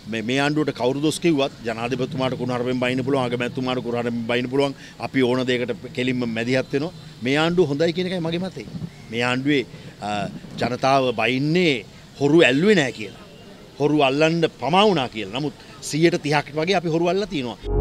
මේ ආණ්ඩුවට කවුරු දොස් කිව්වත් ජනාධිපතිතුමාට කුණහරුපෙන් බයින්න පුළුවන්, අගමැතිතුමාට කුණහරුපෙන් බයින්න පුළුවන්. අපි ඕන දෙයකට කෙලින්ම මැදිහත් වෙනවා. මේ ආණ්ඩුව හොඳයි කියන එකයි මගේ මතය. මේ ආණ්ඩුවේ ජනතාව බයින්නේ හොරු ඇල්ලුවේ නැහැ කියලා. හොරු අල්ලන්න පමා වුණා කියලා. නමුත් 130ක් වගේ අපි හොරු අල්ලලා තියෙනවා.